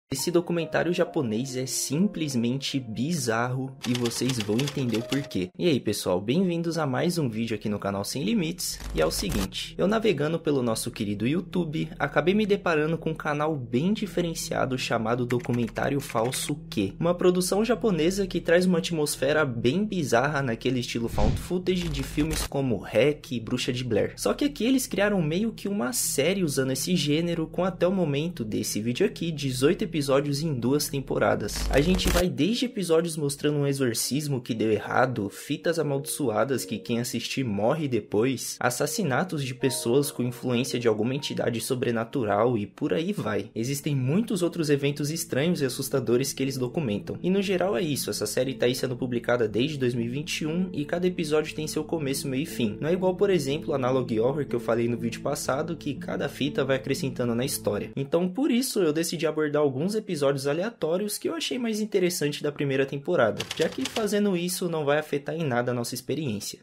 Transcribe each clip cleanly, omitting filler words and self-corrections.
Esse documentário japonês é simplesmente bizarro e vocês vão entender o porquê. E aí pessoal, bem-vindos a mais um vídeo aqui no canal Sem Limites. E é o seguinte, eu navegando pelo nosso querido YouTube, acabei me deparando com um canal bem diferenciado chamado Documentário Falso Q. Uma produção japonesa que traz uma atmosfera bem bizarra naquele estilo found footage de filmes como REC e Bruxa de Blair. Só que aqui eles criaram meio que uma série usando esse gênero com até o momento desse vídeo aqui 18 episódios em 2 temporadas. A gente vai desde episódios mostrando um exorcismo que deu errado, fitas amaldiçoadas que quem assistir morre depois, assassinatos de pessoas com influência de alguma entidade sobrenatural e por aí vai. Existem muitos outros eventos estranhos e assustadores que eles documentam. E no geral é isso, essa série tá aí sendo publicada desde 2021 e cada episódio tem seu começo, meio e fim. Não é igual, por exemplo, Analog Horror que eu falei no vídeo passado, que cada fita vai acrescentando na história. Então por isso eu decidi abordar alguns episódios aleatórios que eu achei mais interessante da primeira temporada, já que fazendo isso não vai afetar em nada a nossa experiência.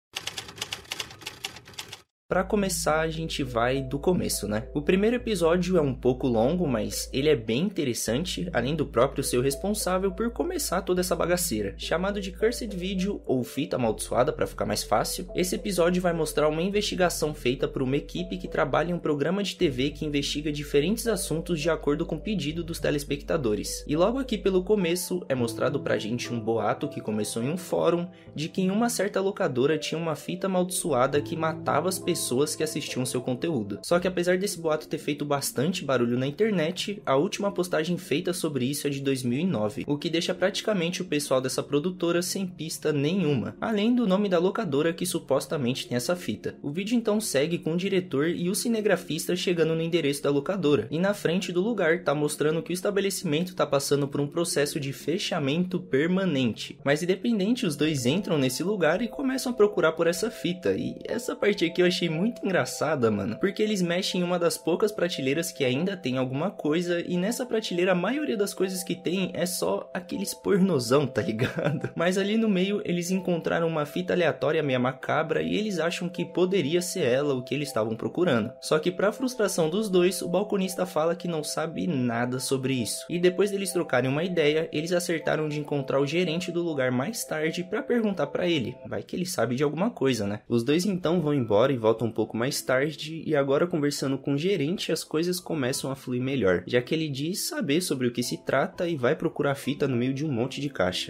Pra começar, a gente vai do começo, né? O primeiro episódio é um pouco longo, mas ele é bem interessante, além do próprio ser responsável por começar toda essa bagaceira. Chamado de Cursed Video, ou Fita Amaldiçoada pra ficar mais fácil, esse episódio vai mostrar uma investigação feita por uma equipe que trabalha em um programa de TV que investiga diferentes assuntos de acordo com o pedido dos telespectadores. E logo aqui pelo começo, é mostrado pra gente um boato que começou em um fórum, de que em uma certa locadora tinha uma fita amaldiçoada que matava as pessoas que assistiam seu conteúdo. Só que apesar desse boato ter feito bastante barulho na internet, a última postagem feita sobre isso é de 2009, o que deixa praticamente o pessoal dessa produtora sem pista nenhuma, além do nome da locadora que supostamente tem essa fita. O vídeo então segue com o diretor e o cinegrafista chegando no endereço da locadora, e na frente do lugar tá mostrando que o estabelecimento tá passando por um processo de fechamento permanente. Mas independente, os dois entram nesse lugar e começam a procurar por essa fita, e essa parte aqui eu achei muito engraçada, mano, porque eles mexem em uma das poucas prateleiras que ainda tem alguma coisa, e nessa prateleira a maioria das coisas que tem é só aqueles pornozão, tá ligado? Mas ali no meio eles encontraram uma fita aleatória meio macabra e eles acham que poderia ser ela o que eles estavam procurando. Só que pra frustração dos dois, o balconista fala que não sabe nada sobre isso. E depois deles trocarem uma ideia, eles acertaram de encontrar o gerente do lugar mais tarde pra perguntar pra ele, vai que ele sabe de alguma coisa, né? Os dois então vão embora e voltam um pouco mais tarde, e agora conversando com o gerente as coisas começam a fluir melhor, já que ele diz saber sobre o que se trata e vai procurar fita no meio de um monte de caixa.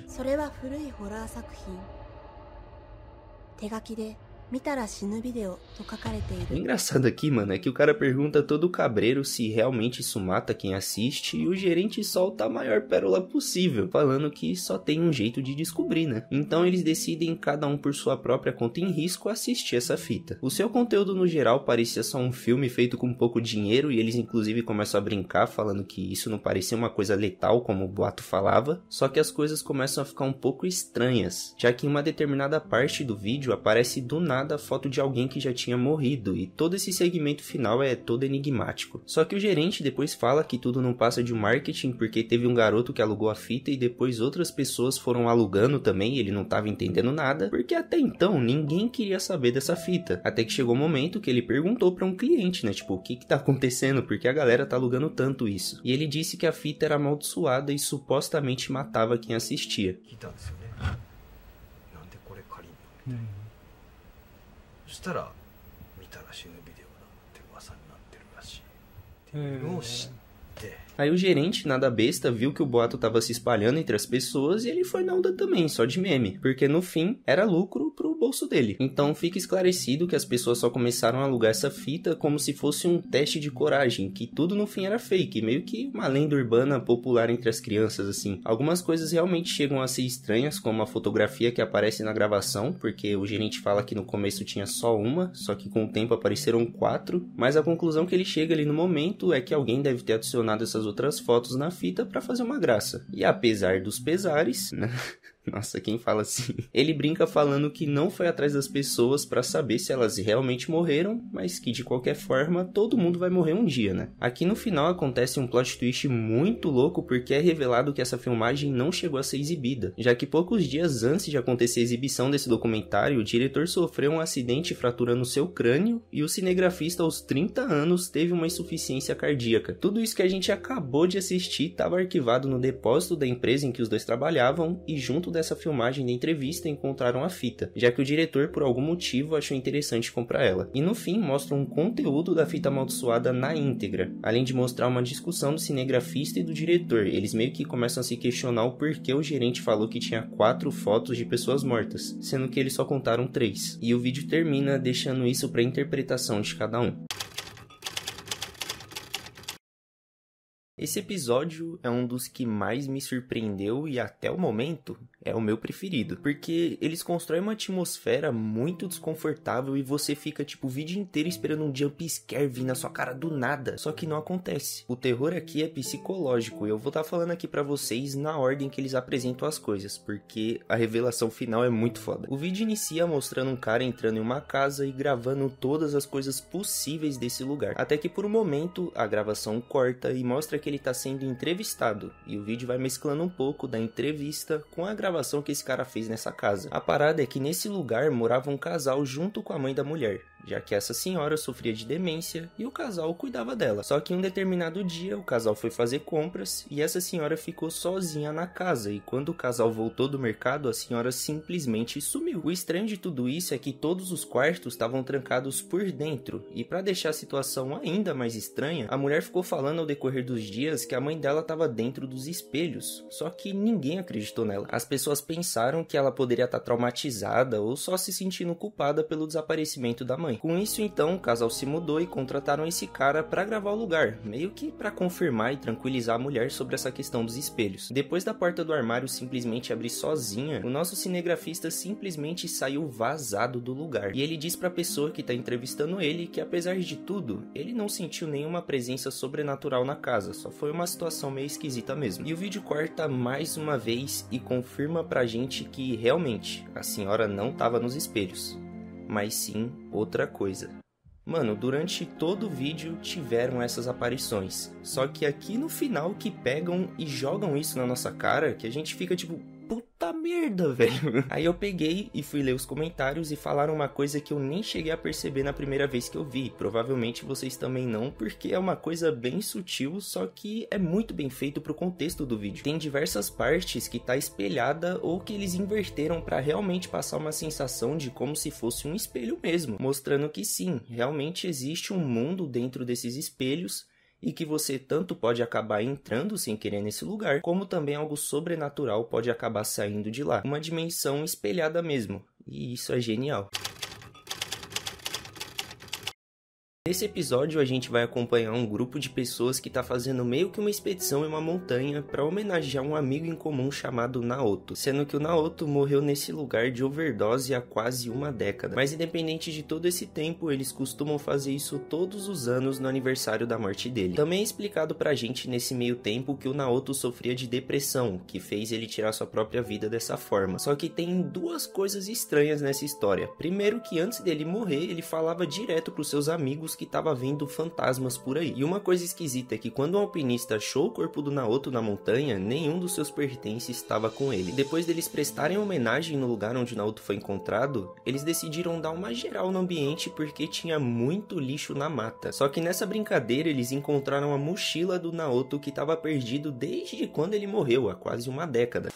O engraçado aqui, mano, é que o cara pergunta todo cabreiro se realmente isso mata quem assiste, e o gerente solta a maior pérola possível, falando que só tem um jeito de descobrir, né? Então eles decidem, cada um por sua própria conta em risco, assistir essa fita. O seu conteúdo no geral parecia só um filme feito com pouco dinheiro, e eles inclusive começam a brincar, falando que isso não parecia uma coisa letal, como o boato falava, só que as coisas começam a ficar um pouco estranhas, já que em uma determinada parte do vídeo aparece do nada a foto de alguém que já tinha morrido, e todo esse segmento final é todo enigmático. Só que o gerente depois fala que tudo não passa de um marketing, porque teve um garoto que alugou a fita e depois outras pessoas foram alugando também, e ele não estava entendendo nada, porque até então ninguém queria saber dessa fita. Até que chegou o momento que ele perguntou para um cliente, né, tipo, o que tá acontecendo, porque a galera tá alugando tanto isso. E ele disse que a fita era amaldiçoada e supostamente matava quem assistia. Aí o gerente, nada besta, viu que o boato tava se espalhando entre as pessoas e ele foi na onda também, só de meme, porque no fim era lucro pro bolso dele. Então fica esclarecido que as pessoas só começaram a alugar essa fita como se fosse um teste de coragem, que tudo no fim era fake, meio que uma lenda urbana popular entre as crianças, assim. Algumas coisas realmente chegam a ser estranhas, como a fotografia que aparece na gravação, porque o gerente fala que no começo tinha só uma, só que com o tempo apareceram 4, mas a conclusão que ele chega ali no momento é que alguém deve ter adicionado essas outras fotos na fita pra fazer uma graça. E apesar dos pesares, né? Nossa, quem fala assim? Ele brinca falando que não foi atrás das pessoas pra saber se elas realmente morreram, mas que de qualquer forma todo mundo vai morrer um dia, né? Aqui no final acontece um plot twist muito louco, porque é revelado que essa filmagem não chegou a ser exibida, já que poucos dias antes de acontecer a exibição desse documentário, o diretor sofreu um acidente fraturando seu crânio e o cinegrafista aos 30 anos teve uma insuficiência cardíaca. Tudo isso que a gente acabou acabou de assistir estava arquivado no depósito da empresa em que os dois trabalhavam e junto dessa filmagem da entrevista encontraram a fita, já que o diretor por algum motivo achou interessante comprar ela. E no fim mostra um conteúdo da fita amaldiçoada na íntegra, além de mostrar uma discussão do cinegrafista e do diretor. Eles meio que começam a se questionar o porquê o gerente falou que tinha 4 fotos de pessoas mortas, sendo que eles só contaram 3. E o vídeo termina deixando isso para interpretação de cada um. Esse episódio é um dos que mais me surpreendeu e até o momento é o meu preferido, porque eles constroem uma atmosfera muito desconfortável e você fica tipo o vídeo inteiro esperando um jump scare vir na sua cara do nada, só que não acontece. O terror aqui é psicológico e eu vou estar falando aqui pra vocês na ordem que eles apresentam as coisas, porque a revelação final é muito foda. O vídeo inicia mostrando um cara entrando em uma casa e gravando todas as coisas possíveis desse lugar, até que por um momento a gravação corta e mostra que ele tá sendo entrevistado, e o vídeo vai mesclando um pouco da entrevista com a gravação que esse cara fez nessa casa. A parada é que nesse lugar morava um casal junto com a mãe da mulher, já que essa senhora sofria de demência e o casal cuidava dela. Só que em um determinado dia o casal foi fazer compras e essa senhora ficou sozinha na casa, e quando o casal voltou do mercado a senhora simplesmente sumiu. O estranho de tudo isso é que todos os quartos estavam trancados por dentro, e para deixar a situação ainda mais estranha, a mulher ficou falando ao decorrer dos dias que a mãe dela estava dentro dos espelhos, só que ninguém acreditou nela. As pessoas pensaram que ela poderia estar traumatizada ou só se sentindo culpada pelo desaparecimento da mãe. Com isso então o casal se mudou e contrataram esse cara para gravar o lugar, meio que para confirmar e tranquilizar a mulher sobre essa questão dos espelhos. Depois da porta do armário simplesmente abrir sozinha, o nosso cinegrafista simplesmente saiu vazado do lugar, e ele diz para a pessoa que está entrevistando ele que apesar de tudo, ele não sentiu nenhuma presença sobrenatural na casa, só foi uma situação meio esquisita mesmo. E o vídeo corta mais uma vez e confirma pra gente que realmente a senhora não estava nos espelhos, mas sim outra coisa. Mano, durante todo o vídeo tiveram essas aparições, só que aqui no final que pegam e jogam isso na nossa cara, que a gente fica tipo, puta merda, velho. Aí eu peguei e fui ler os comentários e falaram uma coisa que eu nem cheguei a perceber na primeira vez que eu vi. Provavelmente vocês também não, porque é uma coisa bem sutil, só que é muito bem feito pro contexto do vídeo. Tem diversas partes que tá espelhada ou que eles inverteram pra realmente passar uma sensação de como se fosse um espelho mesmo, mostrando que sim, realmente existe um mundo dentro desses espelhos, e que você tanto pode acabar entrando sem querer nesse lugar, como também algo sobrenatural pode acabar saindo de lá. Uma dimensão espelhada mesmo, e isso é genial. Nesse episódio a gente vai acompanhar um grupo de pessoas que está fazendo meio que uma expedição em uma montanha para homenagear um amigo em comum chamado Naoto, sendo que o Naoto morreu nesse lugar de overdose há quase uma década. Mas independente de todo esse tempo, eles costumam fazer isso todos os anos no aniversário da morte dele. Também é explicado pra gente nesse meio tempo que o Naoto sofria de depressão, que fez ele tirar sua própria vida dessa forma. Só que tem duas coisas estranhas nessa história. Primeiro que antes dele morrer, ele falava direto pros seus amigos que estava vendo fantasmas por aí. E uma coisa esquisita é que quando o alpinista achou o corpo do Naoto na montanha, nenhum dos seus pertences estava com ele. Depois deles prestarem homenagem no lugar onde o Naoto foi encontrado, eles decidiram dar uma geral no ambiente porque tinha muito lixo na mata. Só que nessa brincadeira eles encontraram a mochila do Naoto que estava perdido desde quando ele morreu, há quase uma década.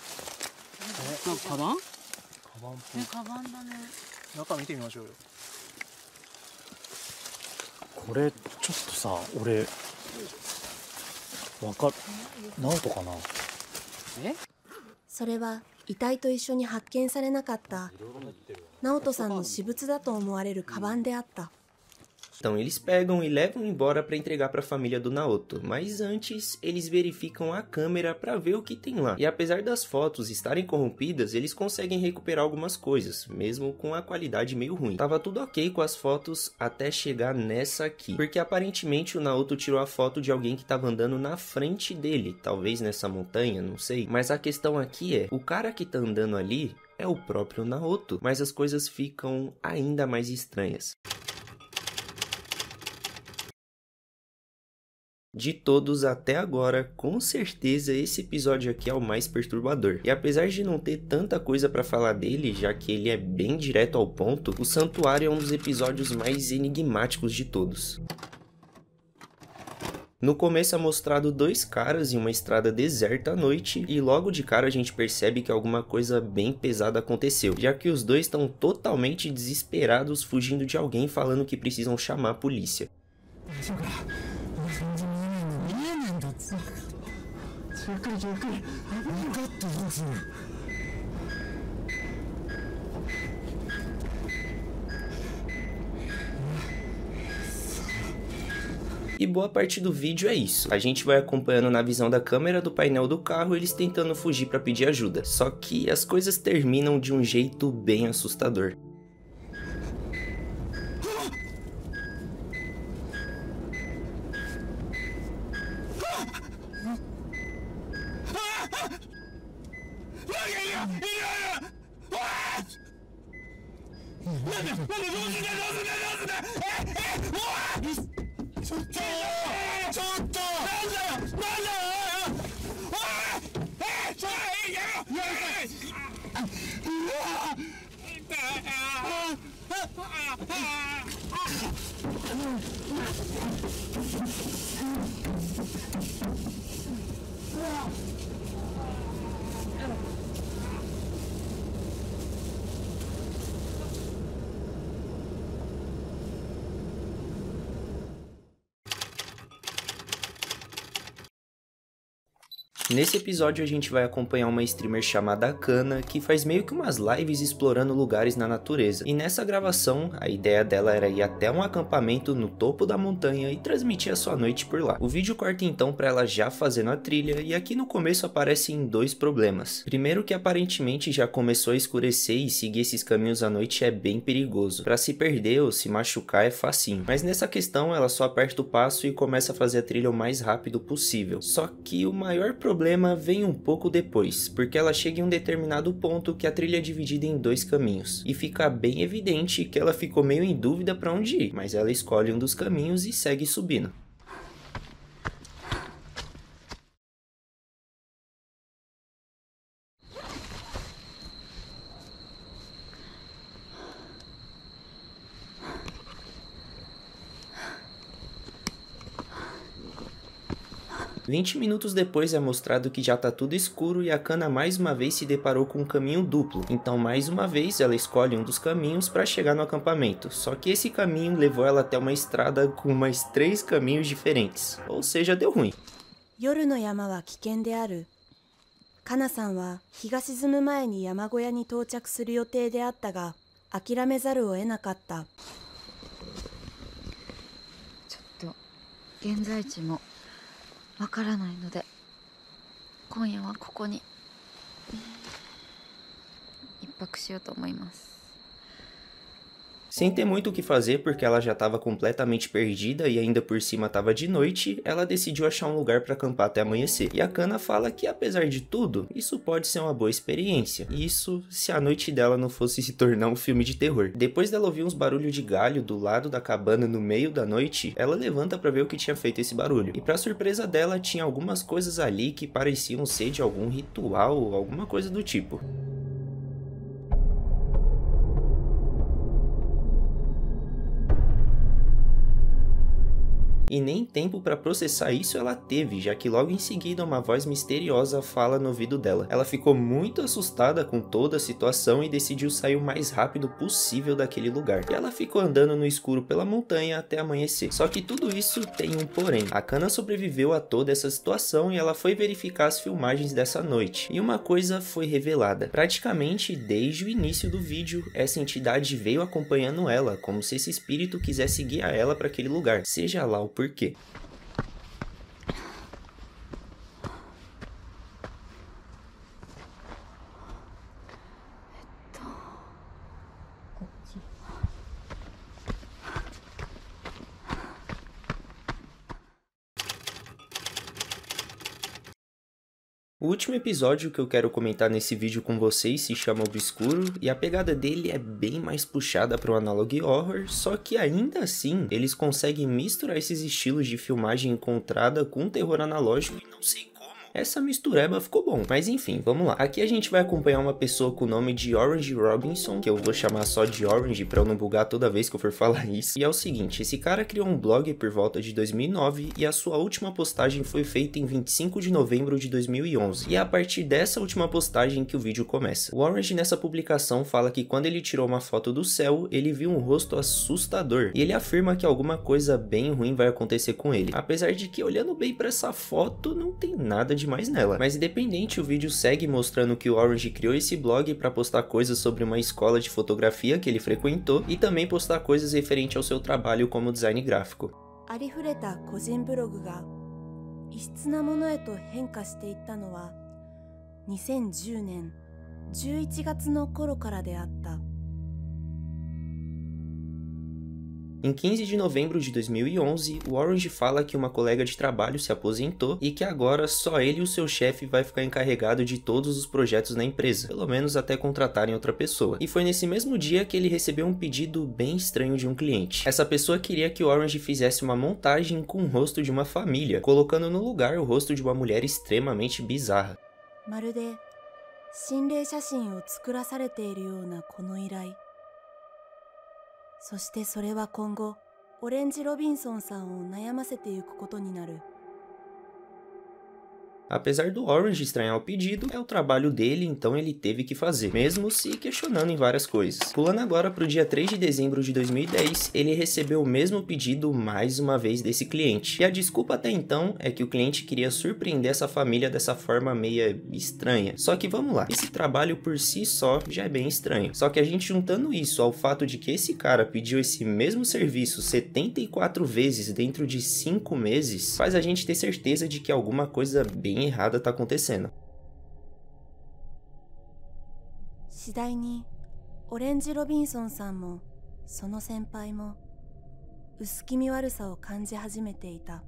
Então eles pegam e levam embora para entregar para a família do Naoto, mas antes eles verificam a câmera para ver o que tem lá. E apesar das fotos estarem corrompidas, eles conseguem recuperar algumas coisas, mesmo com a qualidade meio ruim. Tava tudo ok com as fotos até chegar nessa aqui, porque aparentemente o Naoto tirou a foto de alguém que estava andando na frente dele, talvez nessa montanha, não sei. Mas a questão aqui é, o cara que tá andando ali é o próprio Naoto, mas as coisas ficam ainda mais estranhas. De todos até agora, com certeza esse episódio aqui é o mais perturbador. E apesar de não ter tanta coisa pra falar dele, já que ele é bem direto ao ponto, o Santuário é um dos episódios mais enigmáticos de todos. No começo é mostrado dois caras em uma estrada deserta à noite e logo de cara a gente percebe que alguma coisa bem pesada aconteceu, já que os dois estão totalmente desesperados fugindo de alguém falando que precisam chamar a polícia. E boa parte do vídeo é isso. A gente vai acompanhando na visão da câmera do painel do carro eles tentando fugir para pedir ajuda. Só que as coisas terminam de um jeito bem assustador. Nesse episódio a gente vai acompanhar uma streamer chamada Akana, que faz meio que umas lives explorando lugares na natureza. E nessa gravação, a ideia dela era ir até um acampamento no topo da montanha e transmitir a sua noite por lá. O vídeo corta então pra ela já fazendo a trilha, e aqui no começo aparecem dois problemas. Primeiro que aparentemente já começou a escurecer e seguir esses caminhos à noite é bem perigoso. Pra se perder ou se machucar é facinho. Mas nessa questão ela só aperta o passo e começa a fazer a trilha o mais rápido possível. Só que o maior problema vem um pouco depois, porque ela chega em um determinado ponto que a trilha é dividida em dois caminhos, e fica bem evidente que ela ficou meio em dúvida para onde ir, mas ela escolhe um dos caminhos e segue subindo. "20 minutos depois é mostrado que já tá tudo escuro e a Akana mais uma vez se deparou com um caminho duplo, então mais uma vez ela escolhe um dos caminhos para chegar no acampamento, só que esse caminho levou ela até uma estrada com mais 3 caminhos diferentes, ou seja, deu ruim. 夜の山は危険である。カナさんは日が沈む前に山小屋に到着する予定であったが、諦めざるを得なかった。 ちょっと現在地もわからないので、今夜はここに一泊しようと思います。 Sem ter muito o que fazer porque ela já estava completamente perdida e ainda por cima estava de noite, ela decidiu achar um lugar para acampar até amanhecer. E a Akana fala que apesar de tudo, isso pode ser uma boa experiência. Isso se a noite dela não fosse se tornar um filme de terror. Depois dela ouvir uns barulhos de galho do lado da cabana no meio da noite, ela levanta para ver o que tinha feito esse barulho. E para surpresa dela, tinha algumas coisas ali que pareciam ser de algum ritual ou alguma coisa do tipo. E nem tempo para processar isso ela teve, já que logo em seguida uma voz misteriosa fala no ouvido dela. Ela ficou muito assustada com toda a situação e decidiu sair o mais rápido possível daquele lugar. E ela ficou andando no escuro pela montanha até amanhecer. Só que tudo isso tem um porém. A Akana sobreviveu a toda essa situação e ela foi verificar as filmagens dessa noite. E uma coisa foi revelada. Praticamente desde o início do vídeo, essa entidade veio acompanhando ela, como se esse espírito quisesse guiar ela para aquele lugar, seja lá o porquê. O último episódio que eu quero comentar nesse vídeo com vocês se chama Obscuro, e a pegada dele é bem mais puxada para o analog horror, só que ainda assim eles conseguem misturar esses estilos de filmagem encontrada com terror analógico e não sei como, Essa mistureba ficou bom, mas enfim, vamos lá. Aqui a gente vai acompanhar uma pessoa com o nome de Orange Robinson, que eu vou chamar só de Orange pra eu não bugar toda vez que eu for falar isso. E é o seguinte, esse cara criou um blog por volta de 2009 e a sua última postagem foi feita em 25 de novembro de 2011. E é a partir dessa última postagem que o vídeo começa. O Orange nessa publicação fala que quando ele tirou uma foto do céu, ele viu um rosto assustador. E ele afirma que alguma coisa bem ruim vai acontecer com ele. Apesar de que olhando bem pra essa foto, não tem nada demais nela. Mas independente, o vídeo segue mostrando que o Orange criou esse blog para postar coisas sobre uma escola de fotografia que ele frequentou e também postar coisas referente ao seu trabalho como design gráfico. ありふれた個人ブログが異質なものへと変化していったのは2010年11月の頃からであった。 Em 15 de novembro de 2011, o Orange fala que uma colega de trabalho se aposentou e que agora só ele e o seu chefe vai ficar encarregado de todos os projetos na empresa, pelo menos até contratarem outra pessoa. E foi nesse mesmo dia que ele recebeu um pedido bem estranho de um cliente. Essa pessoa queria que o Orange fizesse uma montagem com o rosto de uma família, colocando no lugar o rosto de uma mulher extremamente bizarra. まるで心霊写真を作らされているようなこの依頼。 そしてそれは今後オレンジ・ロビンソンさんを悩ませていくことになる。 Apesar do Orange estranhar o pedido, é o trabalho dele, então ele teve que fazer, mesmo se questionando em várias coisas. Pulando agora para o dia 3 de dezembro de 2010, ele recebeu o mesmo pedido mais uma vez desse cliente. E a desculpa até então é que o cliente queria surpreender essa família dessa forma meia estranha. Só que vamos lá, esse trabalho por si só já é bem estranho. Só que a gente juntando isso ao fato de que esse cara pediu esse mesmo serviço 74 vezes dentro de 5 meses, faz a gente ter certeza de que alguma coisa bem errada tá acontecendo. 次第にオレンジ・ロビンソンさんもその先輩も薄気味悪さを感じ始めていた。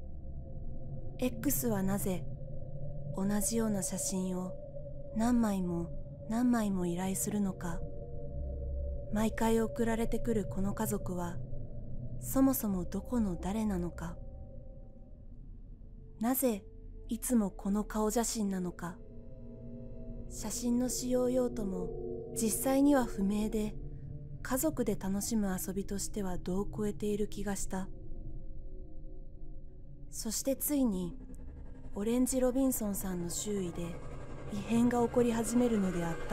X はなぜ同じような写真を何枚も何枚も依頼するのか。毎回送られてくるこの家族はそもそもどこの誰なのか。なぜいつもこの顔写真なのか。写真の使用用途も実際には不明で、家族で楽しむ遊びとしては度を超えている気がした。そしてついにオレンジ・ロビンソンさんの周囲で異変が起こり始めるのであった。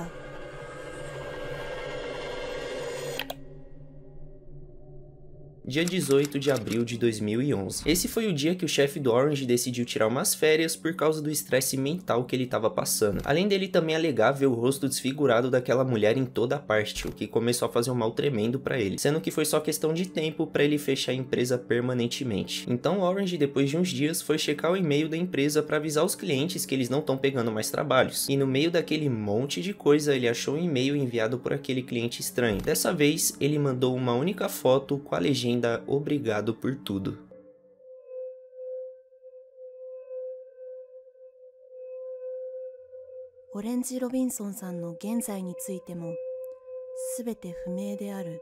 Dia 18 de abril de 2011. Esse foi o dia que o chefe do Orange decidiu tirar umas férias por causa do estresse mental que ele estava passando. Além dele também alegar ver o rosto desfigurado daquela mulher em toda parte, o que começou a fazer um mal tremendo para ele, sendo que foi só questão de tempo para ele fechar a empresa permanentemente. Então o Orange, depois de uns dias, foi checar o e-mail da empresa para avisar os clientes que eles não estão pegando mais trabalhos. E no meio daquele monte de coisa, ele achou um e-mail enviado por aquele cliente estranho. Dessa vez, ele mandou uma única foto com a legenda "Obrigado por tudo". オレンジ・ロビンソンさんの現在についてもすべて不明である。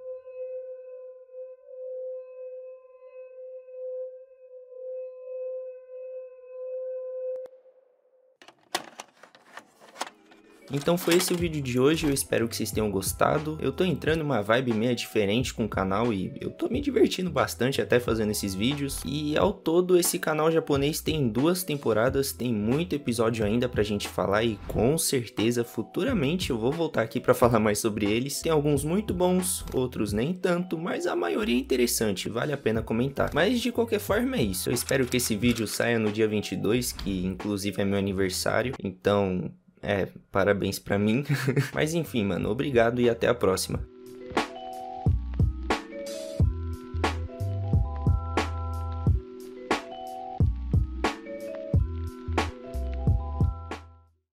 Então foi esse o vídeo de hoje, eu espero que vocês tenham gostado. Eu tô entrando em uma vibe meio diferente com o canal e eu tô me divertindo bastante até fazendo esses vídeos. E ao todo esse canal japonês tem 2 temporadas, tem muito episódio ainda pra gente falar e com certeza futuramente eu vou voltar aqui pra falar mais sobre eles. Tem alguns muito bons, outros nem tanto, mas a maioria é interessante, vale a pena comentar. Mas de qualquer forma é isso, eu espero que esse vídeo saia no dia 22, que inclusive é meu aniversário, então... parabéns pra mim. Mas enfim, mano, obrigado e até a próxima.